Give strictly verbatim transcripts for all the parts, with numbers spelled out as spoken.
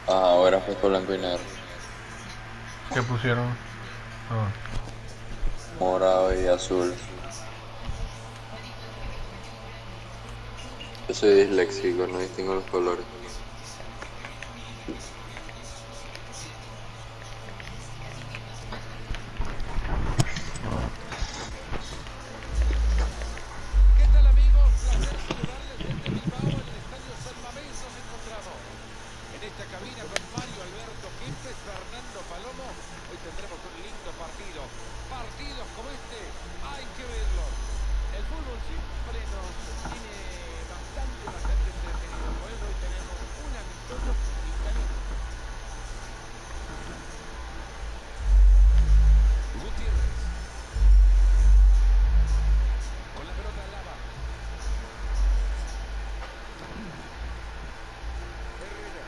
Ah, ahora fue con blanco y negro. ¿Qué pusieron? Ah. Morado y azul. Yo soy disléxico, no distingo los colores. ¿Qué tal amigos? Placer saludarles desde Bilbao en el Estadio San Mamés nos encontramos. En esta cabina con Mario Alberto Kempes, Fernando Palomo. Hoy tendremos un lindo partido. Partidos como este hay que verlos. El fútbol siempre nos tiene bastante, bastante entretenidos. Por eso hoy tenemos un amistoso y caliente. Gutiérrez. Con la pelota al lava. Herrera.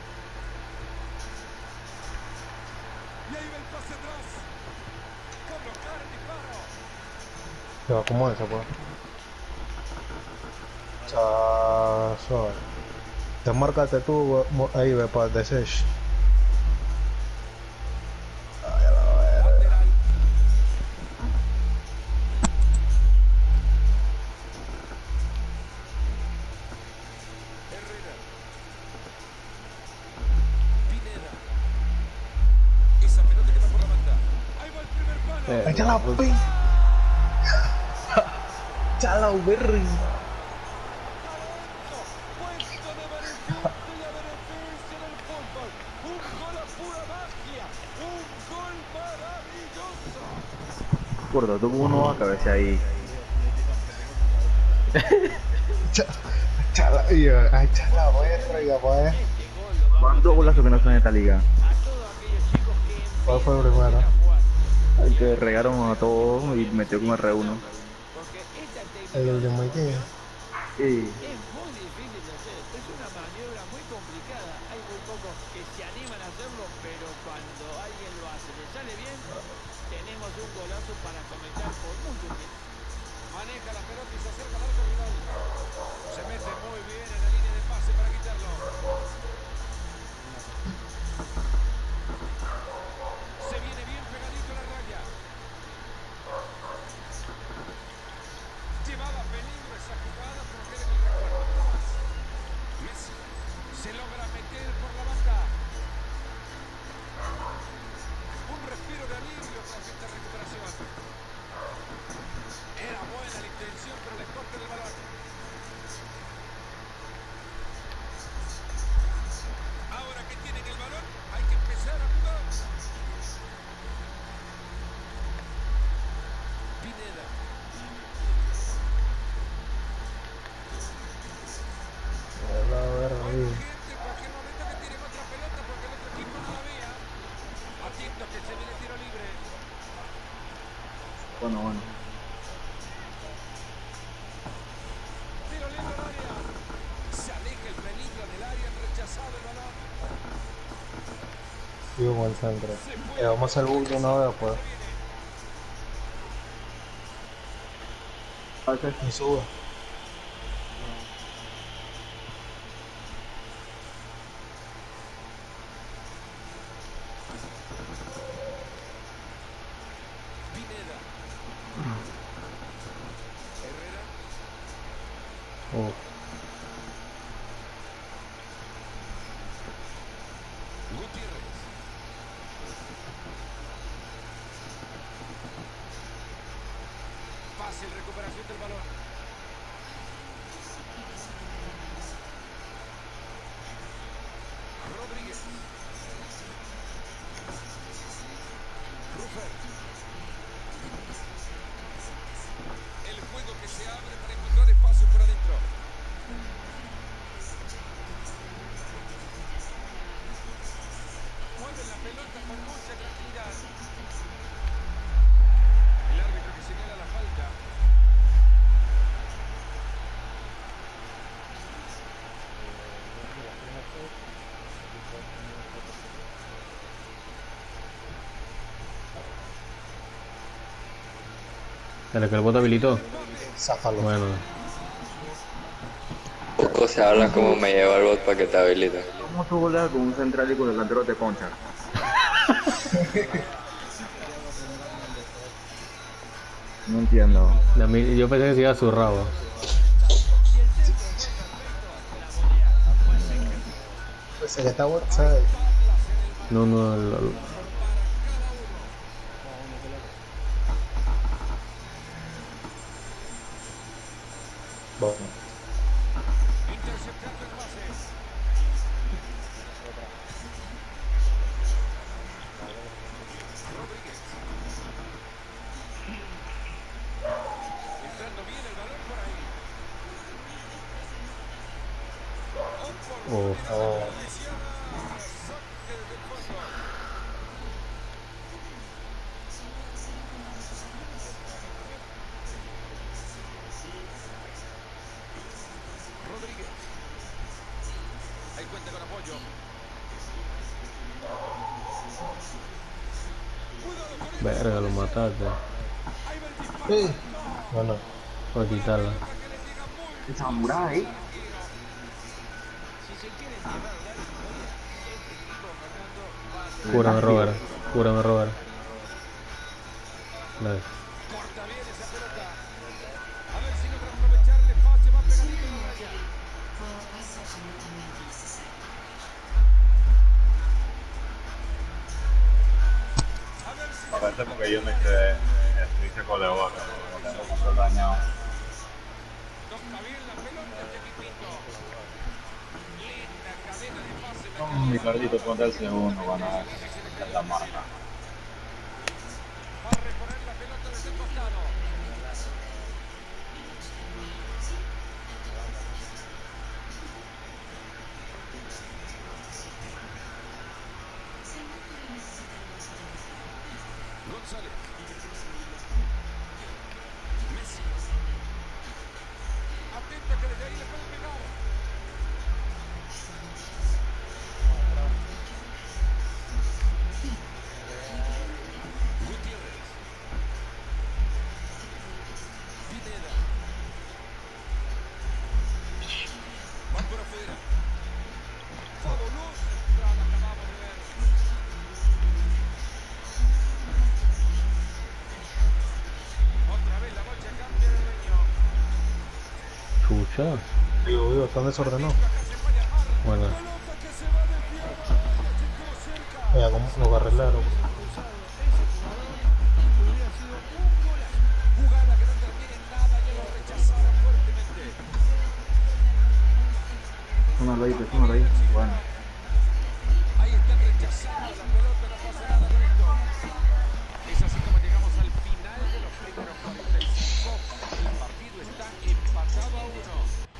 Y ahí va el pase atrás. Colocar el disparo. Se va como esa, pues. Chazo. Te marcaste tú mo- ahí, ve, para el desech. Lateral. Herrera. Pineda. Esa pelota que va por la banda. Ahí va el primer palo. Ahí está la pi. Chala, Berry. Adentro. Puesto de manifiesto y a beneficio del fútbol. Un gol a pura magia. Un gol maravilloso. Gordo, tú cómo no vas a cabecear ahí. Chala, y ay, chala, Berry, pues. Este gol lo va a ¿Cuántos meter golazos que no son en esta liga? a todos aquellos chicos que ¿Cuál fue el empiezan primero? recién a jugar. El que regaron a todos y metió con R uno. Porque esta técnica El de de Mikey. devolución Sí. es muy difícil de hacer. Es una maniobra muy complicada. Hay muy pocos que se animan a hacerlo, pero cuando alguien lo hace, le sale bien, tenemos un golazo para comentar por mucho tiempo. Maneja la pelota y se acerca al arco rival. Se mete muy bien en la línea de pase para quitarlo. Se viene bien pegadito a la raya. Llevaba peligro esa jugada, pero queda en el recuerdo. Messi se logra meter por la banda. Un respiro de alivio tras esta recuperación. Era buena la intención, pero le corta el balón. Ahora que tienen el balón, hay que empezar a jugar. Pineda. La Buen Berry. movimiento en cualquier momento que tienen otra pelota porque el otro equipo no la vea. Atento que se viene tiro libre. Bueno, bueno. Tiro libre al área. Se aleja el peligro del área, han rechazado el balón. Sigo con el centro. Se Eh, puede vamos a hacer el complicar bulto esa una vez, jugada pues. que viene. Ok. Y sube. Pineda. Herrera. Uf. Gutiérrez. Fácil recuperación del balón. Rodríguez. Ruffer. El juego que se abre para encontrar espacio por adentro. Mueven la pelota con mucha tranquilidad. El árbitro que señala la falta. Dale, que el bot habilitó. Responde. Záfalo. Bueno. Poco se habla como me lleva el bot para que te habilite. ¿Cómo tú goleas con un central y con el delantero de concha? No entiendo. A mí- yo pensé que se iba zurrado. Pues que está WhatsApp. No, no, el- el- Bueno. Interceptando el pase. Rodríguez. Entrando bien el balón por ahí. oh, Oh. Saque desde el fondo. Rodríguez. Ahí cuenta con apoyo. Cuidado con él. verga, lo mataste. Ahí va el disparo. Sí. Bueno. Voy a quitarla. Pelota que le llega muy Esa murada ahí. Si se quiere encerrar la victoria, este equipo, Fernando, va a tener Cúrame, Robert. Cúrame, Robert. Nice. corta bien esa pelota. A ver si logra aprovechar el espacio más pegadito de la raya. A ver si Aparte porque yo me hice, me hice coleo acá, no tengo mucho dañado. toca bien la pelota este equipito. Linda cadena de pase. No, mi Carlito, ponte el segundo, van a ver la marca. Va a reponer la pelota desde el costado. González. Messi. Atento que desde ahí le puede pegar. Gutiérrez. Pineda. Va por afuera. Fabulosa entrada acabamos de ver. Otra vez la bocha cambia de dueño. Chucha. Digo, digo, están desordenados. Acá se puede armar. Bueno. Pelota que se va desviando. Estuvo cerca. Mira cómo lo carrileros. Jugada que no termina en nada y lo rechazaron fuertemente. Súmalo ahí, pues, súmalo ahí. Bueno. Ahí está rechazada la pelota, no pasa nada con esto. Es así como llegamos al final de los primeros cuarenta y cinco. El partido está empatado a uno.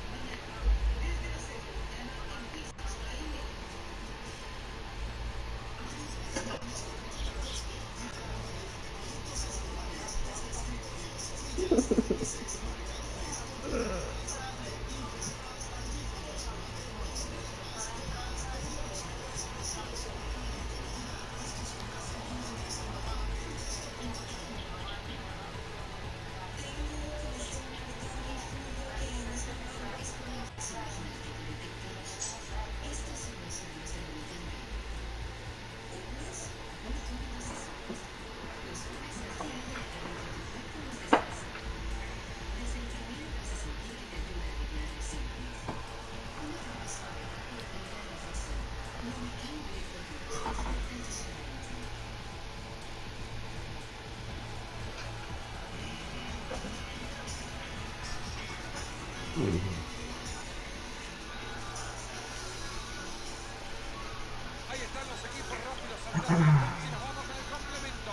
Ahí están los equipos rápidos saltando. Y nos vamos con el complemento.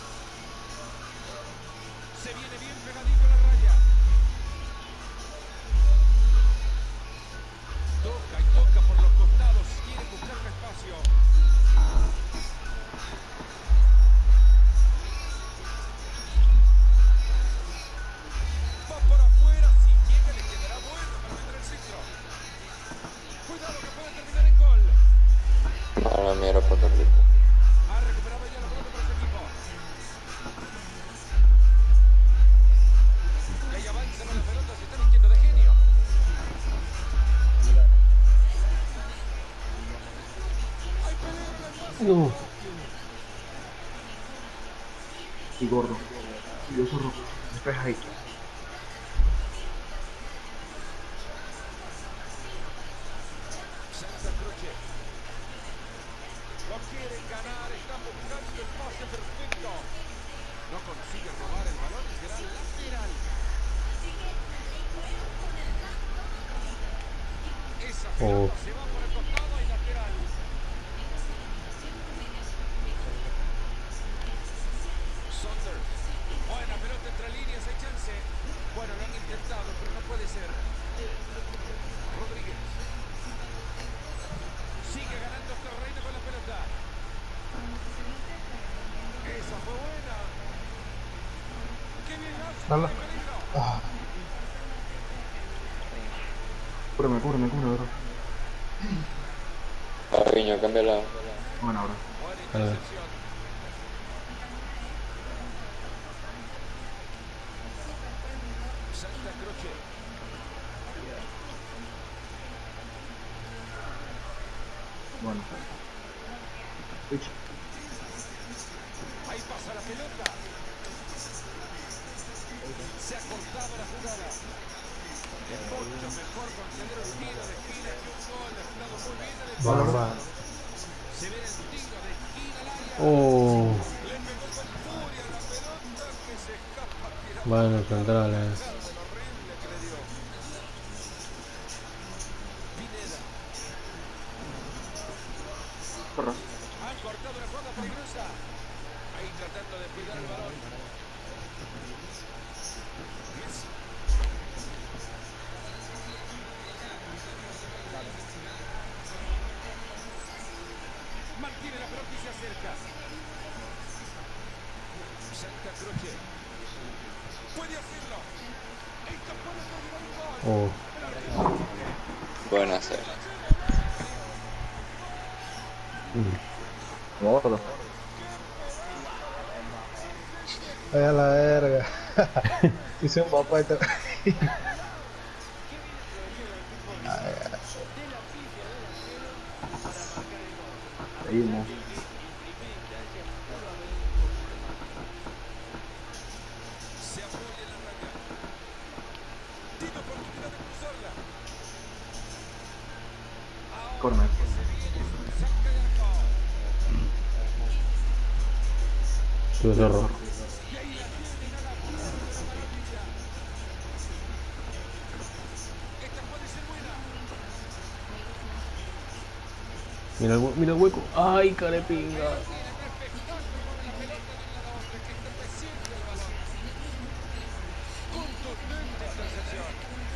Se viene bien pegadito a la raya. Toca y toca por los costados. Quiere buscar un espacio. Va por afuera. Si llega le quedará bueno para meter el centro. Cuidado que puede terminar en gol. Ahora mira para Carlito. Ha recuperado ya la pelota para su equipo. Y ahí avanza con la pelota, se está vistiendo de genio. No. Y gordo. Y yo zorro. Despeja ahí. Santa Croce. Lo quieren ganar, están buscando el pase perfecto. No consigue robar el balón y será lateral. Esa Oh. pelota se va por el costado y lateral. Saunders. Buena pelota entre líneas, hay chance. Bueno, lo han intentado, pero no puede ser. Rodríguez. Sigue ganando terreno con la pelota. Esa fue buena. Qué bien hace. Dale. Peligro. Ah, Cúreme, cúreme, cúreme, bro. Carriño, cámbiala. Bueno, bro. Buena A ver. intercepción. Santa Croce. Bueno. Uy, Ahí pasa la pelota. Se ha cortado la jugada. Es mucho mejor conceder un tiro de esquina que un gol. Ha estado muy bien el va, esfuerzo. va. Se ve el tiro de esquina al área. Oh. Le pegó con furia la pelota que se escapa tirando. Bueno, centrales. Lo horrible que le dio. Pineda. zorro. Han cortado una jugada peligrosa. Ahí tratando de cuidar el balón. Messi. Mantiene la pelota y se acerca. Santa Croce. Puede hacerlo. Esto puede terminar un gol. Oh. Buena C. Gordo. Ay, a la verga. Hice un papá y te... Seguimos. Se apoya en la raya. Tiene oportunidad de cruzarla. Ahora Corner. que se viene es un saque de arco. Tuve zorro. Y ahí la tienen a la punta de la maravilla. Esta puede ser buena. Mira el, hue- mira el hueco. Ay, carepinga. Tiene un espectáculo con la pelota de un lado a otro. Que esté presente el balón. Contundente intercepción.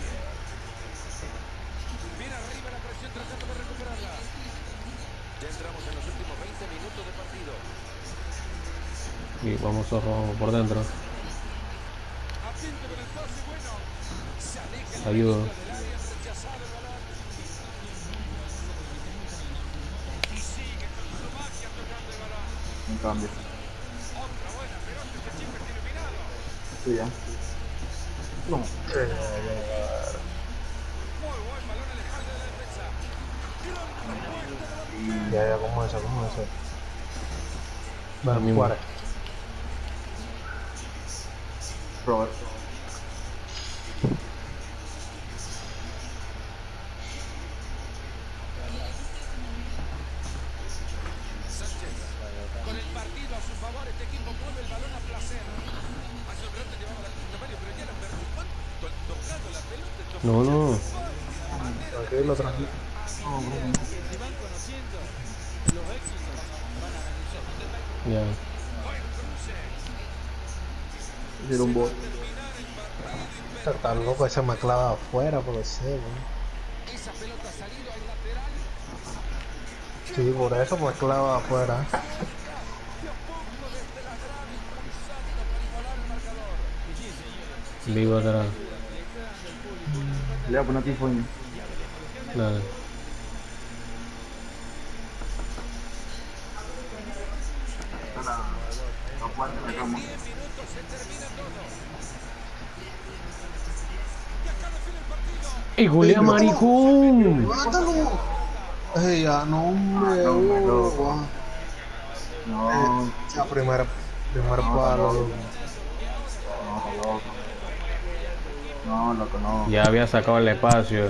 Viene arriba la presión tratando de recuperarla. Ya entramos en los últimos veinte minutos de partido. Y vamos zorro por dentro. Atento con el pase, bueno. Se aleja el Ayuda. peligro del área, rechazado el balón. Y sigue con su magia tocando el balón. Un cambio. Otra buena pelota, este chico está iluminado. Sí, ya. No. Muy buen balón al espalda de la defensa. Gran respuesta de la... Ya, ya, ¿cómo es eso? ¿Cómo es eso? Bueno, Mismo. fuera. Robert. Sánchez. Con el partido a su favor, este equipo mueve el balón a placer. Hace un rato llevaba la punta Mario, pero ya lo perdió. ¿Cuánto? Tocando la pelota. tocó No, no. Tranquilo, tranquilo. Ya. Hicieron un bot. Está tan loco, ese me clava afuera, por eso, güey. Esa pelota ha salido al lateral. Sí, por eso me clava afuera. De a poco desde la grada, impulsando para igualar el marcador. Vivo atrás. Le voy a poner aquí coño. Dale. Aguanta la cama. diez minutos se termina todo. Y acá define el partido. ¡Y Julián Maricón! ¡Mátalo! Ey, ya, no, hombre, No, hombre, Hugo. loco. No, Ya, primer, primer No, palo. no. no, loco. No, loco, no. Ya había sacado el espacio.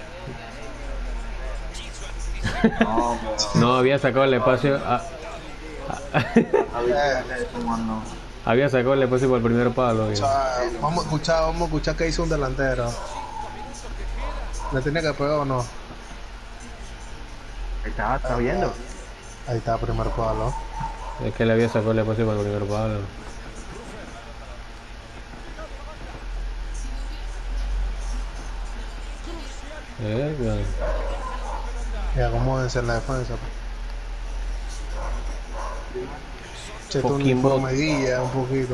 No, pero. No había sacado el espacio. ah, ¿Sabes qué es eso, mano? había sacado el espacio por el primer palo. O ya. sea, vamos a escuchar, vamos a escuchar qué hizo un delantero. ¿Le tenía que pegar o no? Está, está viendo. Ahí está, primer palo. Es que le había sacado el espacio por el primer palo. Eh, bien. Y acomódense en la defensa. Che, tú Fucking un bot. promedilla un poquito.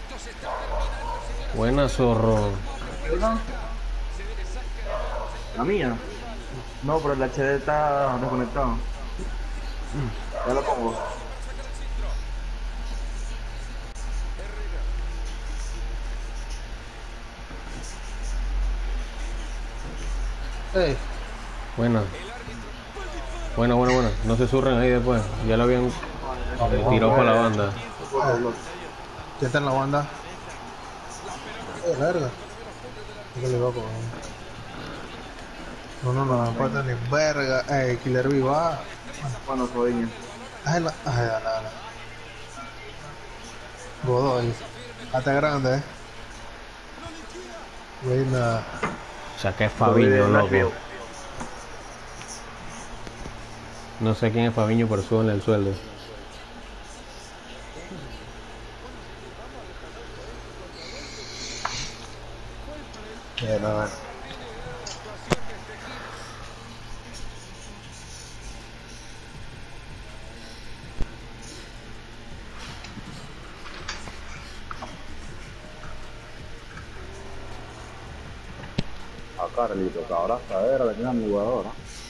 Buena, zorro. La mía. No, pero el H D está desconectado. Ya lo pongo. Ey, Buena. Buena, buena, buena. No se surren ahí después. Ya lo habían eh, tirado para la banda. ya está en la banda. Eh, verga. ¿Qué le loco? No, no, no, no falta ni verga. Ey, Killer B va. Bueno, soy. Ay, la, ay, dale, dale. Godoy. Hasta grande, eh. Buena. O sea, que es Fabiño, loco. No sé quién es Fabiño, pero súbenle el sueldo. Bien, a ver. A Carlito, que ahora cadera, le tiene a mi jugadora.